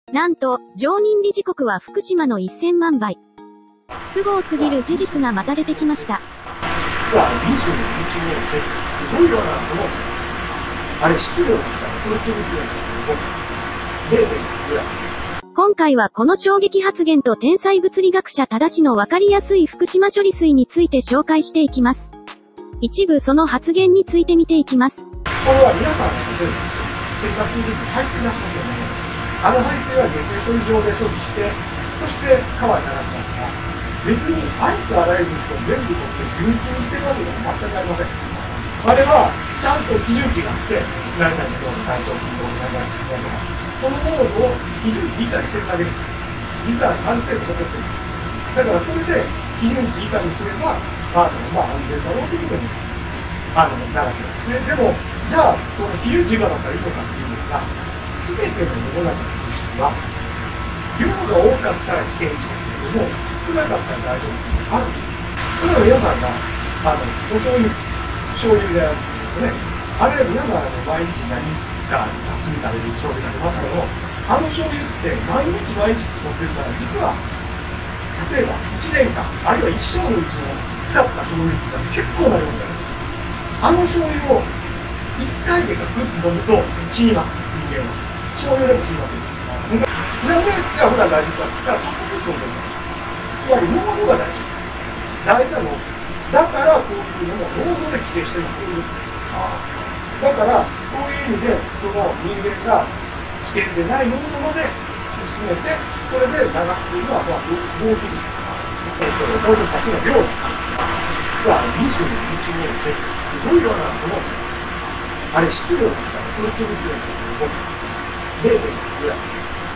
なんと、常任理事国は福島の1000万倍。都合すぎる事実がまた出てきました。 実は22日目ってすごいよなと思う。あれ、質量にしたら、空中物量に 0.5 ぐらい。 今回はこの衝撃発言と天才物理学者正のわかりやすい福島処理水について紹介していきます。一部その発言について見ていきます。 これは皆さんが見てるんですよ。水化水に排水出しますよね。あの排水は下水処理場で処理して、そして川に流しますが、別にありとあらゆる物質を全部取って純粋にしてるわけでは全くありません。あれはちゃんと基準値があって、何々の大腸菌の何々とか、その濃度を基準値以下にしてるだけです。いざある程度残ってる。だからそれで基準値以下にすれば、安全だろうというふうに流してるんですね。でも、じゃあ、その基準値以下だったらいいのかっていうんですが、すべての世の中の物質は、量が多かったら危険値だけれども、少なかったら大丈夫っていうのがあるんですよ。例えば皆さんが、お醤油でやるんですよね。あれ、皆さん毎日何か刺身食べる醤油が出ますけど、あの醤油って毎日取ってるから、実は、例えば1年間、あるいは一生のうちの使った醤油って結構な量になる。あの醤油を1回でガクッと飲むと死にます、人間は。醤油でも死にますよ。なんで、じゃあ普段大丈夫かって言ったら、ちょっとずつ飲んでる。つまり、濃度が大事。大事なの。だから、こういうのも濃度で規制してるんですよ。だから、そういう意味で、その人間が危険でない濃度まで薄めて、それで流すというのは、合気力。もうちょっと先の量の感じが、実は22日目ってすごい量なと思うんですよ。あれ、質量にしたら、空中物量に 0.5 ぐらい。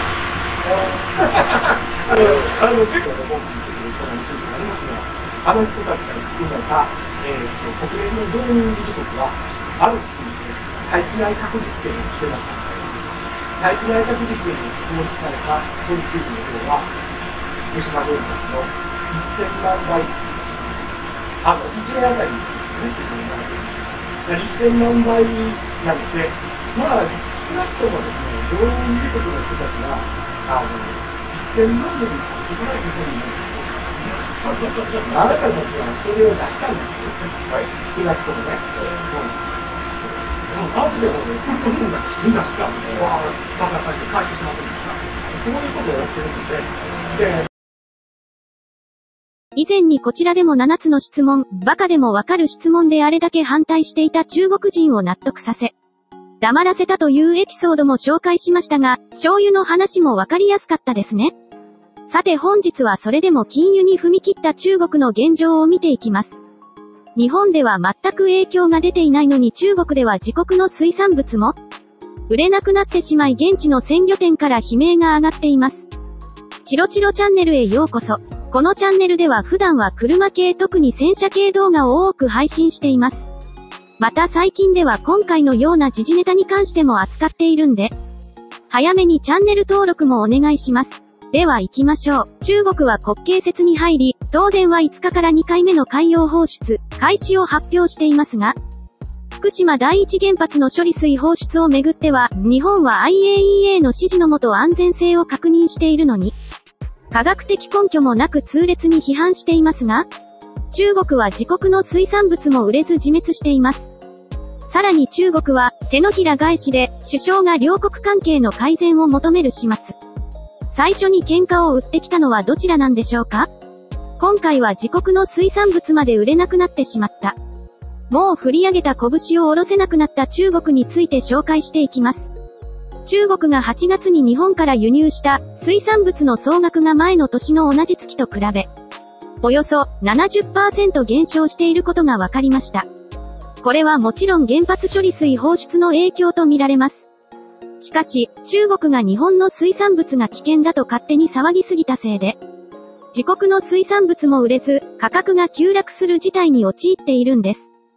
結構文句言ってくる人がいるとありますが、あの人たちから含めた、国連の常任理事国は、ある時期に大気内核実験をしてました。大気内核実験に放出されたトリチウムの量は、福島原発の1000万倍です。1年あたりですよね、福島原発。1000万倍なので、少なくともですね、常任理事国の人たちが、1000万年にいかないことになる。あなたたちはそれを出したんだけど、少なくともね。あとでこれ、プルトニウムだけ普通に出したんですよ。爆発させて回収しませんから。そういうことをやってるので、 以前にこちらでも7つの質問、バカでもわかる質問であれだけ反対していた中国人を納得させ、黙らせたというエピソードも紹介しましたが、醤油の話もわかりやすかったですね。さて本日はそれでも禁輸に踏み切った中国の現状を見ていきます。日本では全く影響が出ていないのに中国では自国の水産物も売れなくなってしまい現地の鮮魚店から悲鳴が上がっています。チロチロチャンネルへようこそ。このチャンネルでは普段は車系特に戦車系動画を多く配信しています。また最近では今回のような時事ネタに関しても扱っているんで、早めにチャンネル登録もお願いします。では行きましょう。中国は国慶節に入り、東電は5日から2回目の海洋放出、開始を発表していますが、福島第一原発の処理水放出をめぐっては、日本は IAEA の指示のもと安全性を確認しているのに、科学的根拠もなく痛烈に批判していますが、中国は自国の水産物も売れず自滅しています。さらに中国は手のひら返しで首相が両国関係の改善を求める始末。最初に喧嘩を売ってきたのはどちらなんでしょうか？今回は自国の水産物まで売れなくなってしまった。もう振り上げた拳を下ろせなくなった中国について紹介していきます。中国が8月に日本から輸入した水産物の総額が前の年の同じ月と比べ、およそ 70% 減少していることが分かりました。これはもちろん原発処理水放出の影響とみられます。しかし、中国が日本の水産物が危険だと勝手に騒ぎすぎたせいで、自国の水産物も売れず、価格が急落する事態に陥っているんです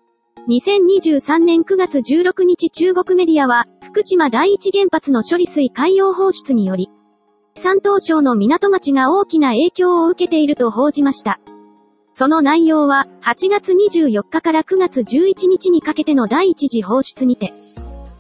。2023年9月16日中国メディアは、福島第一原発の処理水海洋放出により、山東省の港町が大きな影響を受けていると報じました。その内容は、8月24日から9月11日にかけての第一次放出にて、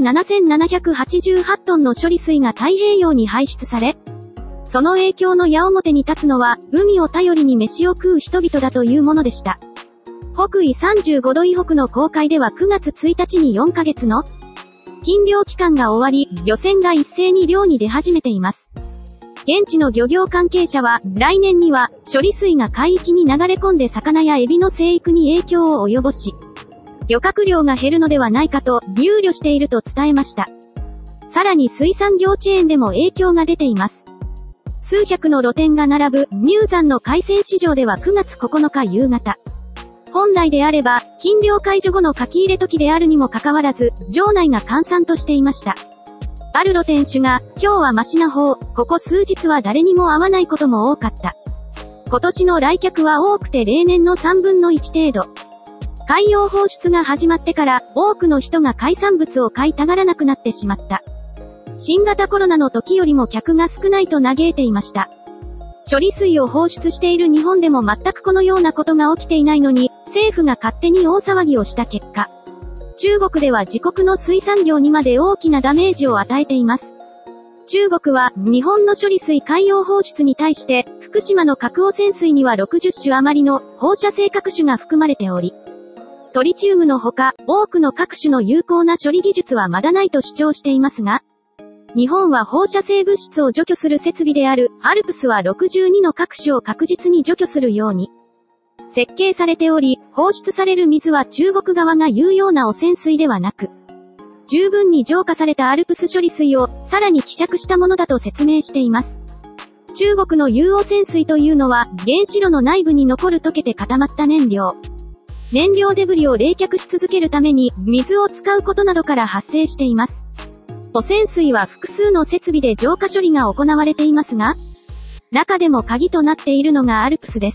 7788トンの処理水が太平洋に排出され、その影響の矢面に立つのは、海を頼りに飯を食う人々だというものでした。北緯35度以北の公海では9月1日に4ヶ月の禁漁期間が終わり、漁船が一斉に漁に出始めています。現地の漁業関係者は、来年には処理水が海域に流れ込んで魚やエビの生育に影響を及ぼし、漁獲量が減るのではないかと憂慮していると伝えました。さらに水産業チェーンでも影響が出ています。数百の露店が並ぶ入山の海鮮市場では9月9日夕方。本来であれば、禁漁解除後の書き入れ時であるにもかかわらず、場内が閑散としていました。ある露店主が、今日はマシな方、ここ数日は誰にも会わないことも多かった。今年の来客は多くて例年の3分の1程度。海洋放出が始まってから、多くの人が海産物を買いたがらなくなってしまった。新型コロナの時よりも客が少ないと嘆いていました。処理水を放出している日本でも全くこのようなことが起きていないのに、政府が勝手に大騒ぎをした結果、中国では自国の水産業にまで大きなダメージを与えています。中国は日本の処理水海洋放出に対して、福島の核汚染水には60種余りの放射性核種が含まれており、トリチウムのほか、多くの各種の有効な処理技術はまだないと主張していますが、日本は放射性物質を除去する設備であるALPSは62の各種を確実に除去するように設計されており、放出される水は中国側が言うような汚染水ではなく、十分に浄化されたALPS処理水をさらに希釈したものだと説明しています。中国の有汚染水というのは原子炉の内部に残る溶けて固まった燃料デブリを冷却し続けるために水を使うことなどから発生しています。汚染水は複数の設備で浄化処理が行われていますが、中でも鍵となっているのがALPSです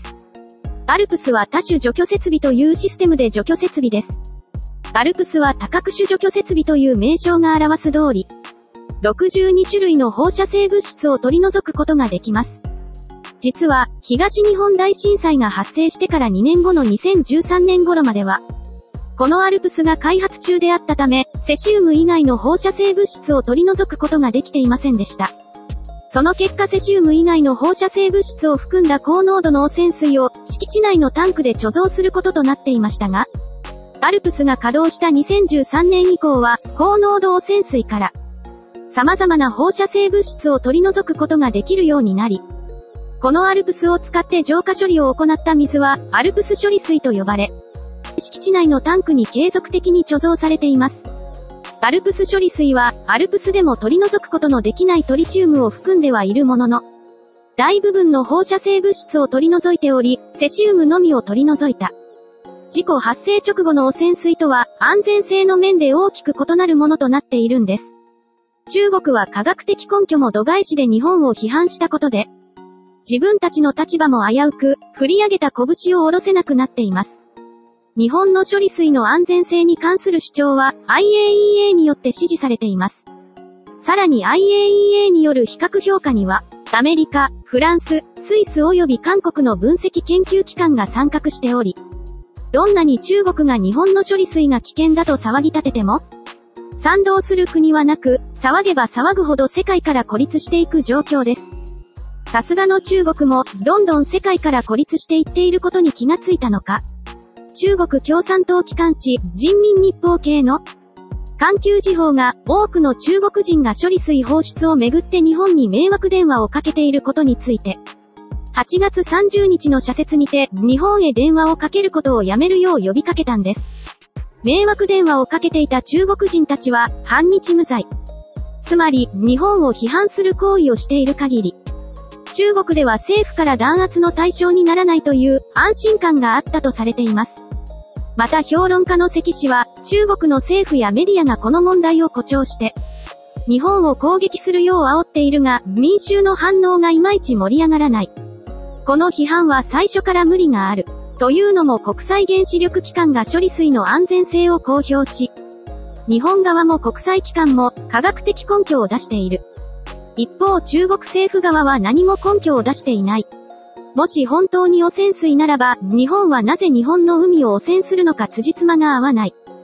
。ALPSは多種除去設備というシステムで除去設備です。ALPSは多角種除去設備という名称が表す通り、62種類の放射性物質を取り除くことができます。実は、東日本大震災が発生してから2年後の2013年頃までは、このALPSが開発中であったため、セシウム以外の放射性物質を取り除くことができていませんでした。その結果セシウム以外の放射性物質を含んだ高濃度の汚染水を敷地内のタンクで貯蔵することとなっていましたが、ALPSが稼働した2013年以降は、高濃度汚染水から、様々な放射性物質を取り除くことができるようになり、このALPSを使って浄化処理を行った水は、ALPS処理水と呼ばれ、敷地内のタンクに継続的に貯蔵されています。ALPS処理水は、ALPSでも取り除くことのできないトリチウムを含んではいるものの、大部分の放射性物質を取り除いており、セシウムのみを取り除いた。事故発生直後の汚染水とは、安全性の面で大きく異なるものとなっているんです。中国は科学的根拠も度外視で日本を批判したことで、自分たちの立場も危うく、振り上げた拳を下ろせなくなっています。日本の処理水の安全性に関する主張は IAEA によって支持されています。さらに IAEA による比較評価には、アメリカ、フランス、スイス及び韓国の分析研究機関が参画しており、どんなに中国が日本の処理水が危険だと騒ぎ立てても、賛同する国はなく、騒げば騒ぐほど世界から孤立していく状況です。さすがの中国も、どんどん世界から孤立していっていることに気がついたのか。中国共産党機関紙、人民日報系の環球時報が多くの中国人が処理水放出をめぐって日本に迷惑電話をかけていることについて、8月30日の社説にて日本へ電話をかけることをやめるよう呼びかけたんです。迷惑電話をかけていた中国人たちは反日無罪。つまり日本を批判する行為をしている限り、中国では政府から弾圧の対象にならないという安心感があったとされています。また評論家の関氏は、中国の政府やメディアがこの問題を誇張して、日本を攻撃するよう煽っているが、民衆の反応がいまいち盛り上がらない。この批判は最初から無理がある。というのも国際原子力機関が処理水の安全性を公表し、日本側も国際機関も科学的根拠を出している。一方中国政府側は何も根拠を出していない。もし本当に汚染水ならば、日本はなぜ日本の海を汚染するのか辻褄が合わない。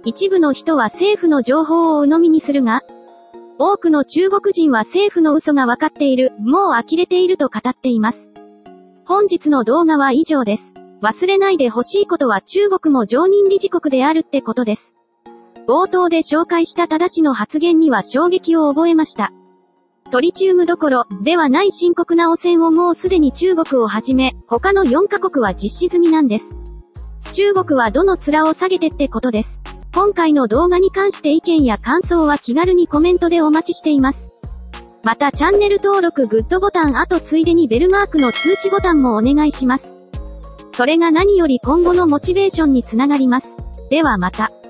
一部の人は政府の情報を鵜呑みにするが、多くの中国人は政府の嘘が分かっている、もう呆れていると語っています。本日の動画は以上です。忘れないでほしいことは中国も常任理事国であるってことです。冒頭で紹介した正の発言には衝撃を覚えました。トリチウムどころではない深刻な汚染をもうすでに中国をはじめ、他の4カ国は実施済みなんです。中国はどの面を下げてってことです。今回の動画に関して意見や感想は気軽にコメントでお待ちしています。またチャンネル登録グッドボタンついでにベルマークの通知ボタンもお願いします。それが何より今後のモチベーションにつながります。ではまた。